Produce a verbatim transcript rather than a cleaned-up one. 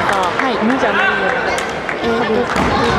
はい、 犬じゃないよ。 えーと